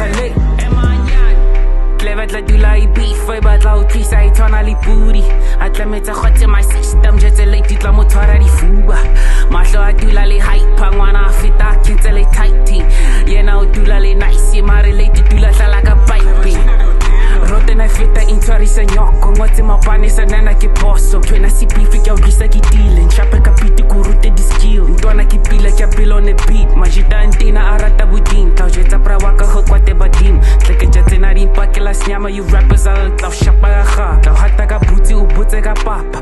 geluk. Clever tla dula I beef, I batla o tlisa I tshwana le pudi. A tlametsa gotse my system, jetse late titla mo tshwara difuba. Mahlo a dula le hype, ngwana a feta kentse le tighty. Yena o dula le nice, mare late dula hlala ka pipe. Rote na feta intshwarisa nyoko, ngotse mapane sa nana ke boso. Tshwena si beef ke a utlwisa ke tile, nshape ka piti ko rute di-skill. Ntwana ke pila ke a bill on the beat, majita ntina a rata budin. Tla o jetsa pra waka ho kwate badim, tleke tja tsena dimpa ke la snyama, you rappers a tla o shapa ga ga. Tla o hata ka butsi o butse ka papa,